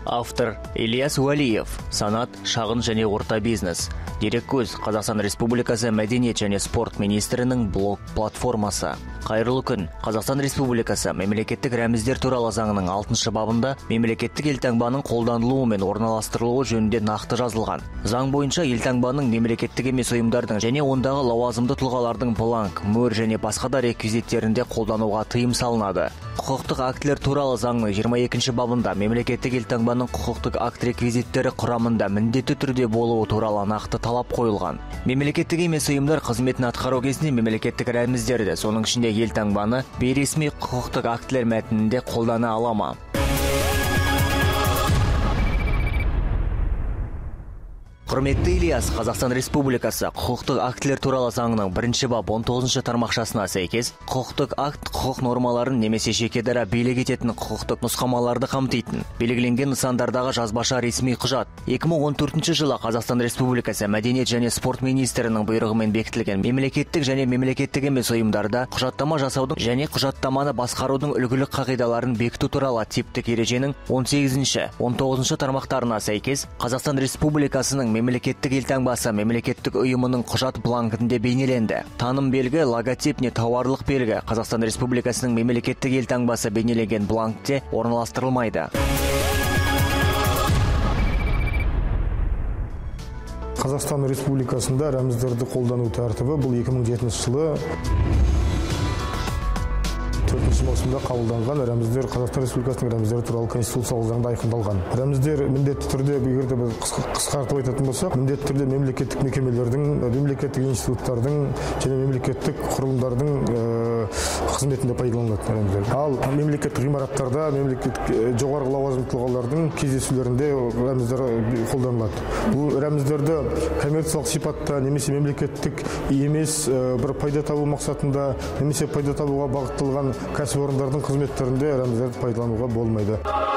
Автор Ильяс Уалиев, санат, шағын және орта бизнес. Дереккөз Қазақстан Республикасы мәдениет және спорт министрінің блог платформасы. Қайырлы күн. Қазақстан Республикасы мемлекеттік рәміздер туралы заңының 6 бабында мемлекеттік елтаңбаның қолданылуы мен орналастырылуы жөнінде нақты жазылған. Заң бойынша елтаңбаның мемлекеттік емес ұйымдардың және ондағы лауазымды тұлғалардың бланк, мөр және басқа да реквизиттерінде қолдануға тыйым салынады. Құқықтық актілер туралы заңның 22 бабында мемлекеттік елтаңбаның құқықтық акт реквизиттері құрамында міндетті түрде болуы туралы нақты талап қойылған. Мемлекеттік емес ұйымдар қызметін атқару кезінде мемлекеттік рәміздерді, соның ішінде елтаңбаны бейресми құқықтық актілер мәтінінде қолдана ала ма? Құрметті Ильяс, Қазақстан Республикасы құқықтық актілер туралы заңның 1 бап 19 тармақшасына сәйкес, құқықтық акт құқық нормаларын немесе жеке дара билік ететін құқықтық нұсқамаларды қамтитын белгіленген нысандардағы жазбаша ресми құжат. 2014 жылы Қазақстан Республикасы мәдениет және спорт министрінің бұйрығымен бекітілген мемлекеттік және мемлекеттік емес ұйымдарда құжаттама жасаудың және құжаттаманы басқарудың үлгілік қағидаларын бекіту туралы типтік ереженің 18-19 тармақтарына сәйкес, Қазақстан Республикасының мемлекеттік елтаңбасы мемлекеттік ұйымының құжат бланкінде бейнеленді. Таным белгі, логотип не тауарлық белгі Қазақстан Республикасының мемлекеттік елтаңбасы бейнеленген бланкте орналастырылмайды. Қазақстан Республикасында рәміздерді қолдану тәртібі бұл 2007 жылы 4 маусымда қабылданған рәміздер Қазақстан Республикасының рәміздері туралы конституциялық заңда айқындалған. Рәміздер міндетті түрде, егер де қысқартып айтатын болсақ, міндетті түрде мемлекеттік мекемелердің, мемлекеттік институттардың және мемлекеттік құрылымдардың қызметінде пайдаланылады рәміздер. Ал мемлекеттік ғимараттарда, мемлекеттік жоғарғы лауазымды тұлғалардың кездесулерінде рәміздер қолданылады. Бұл рәміздерді коммерциялық сипатта немесе мемлекеттік емес бір пайда табу мақсатында немесе пайда табуға бағытталған кәсіпорындардың қызметтерінде рәміздерді пайдалануға болмайды.